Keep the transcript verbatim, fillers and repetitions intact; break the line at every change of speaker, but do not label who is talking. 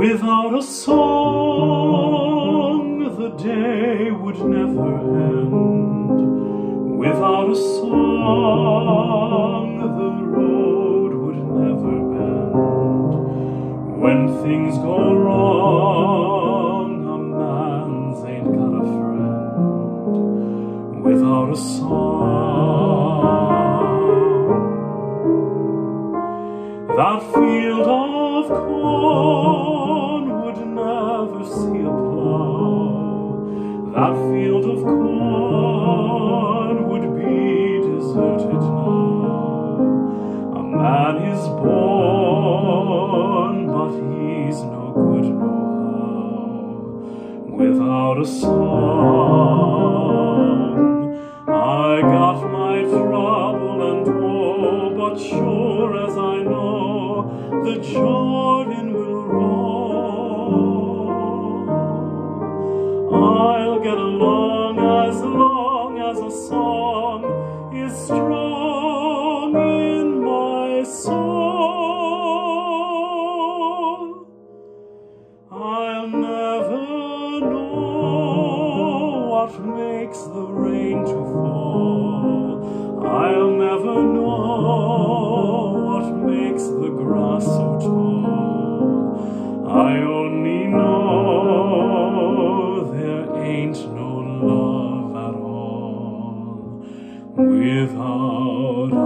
Without a song, the day would never end. Without a song, the road would never bend. When things go wrong, a man's ain't got a friend. Without a song, that field of corn would never see a plow. That field of corn would be deserted now. A man is born, but he's no good no how. Without a song, I got my trouble and woe, but sure as I know, the Jordan will roll. I'll get along as long as a song is strong in my soul. I'll never know what makes the rain to fall. I'll never know what makes the grass so tall. I only know there ain't no love at all without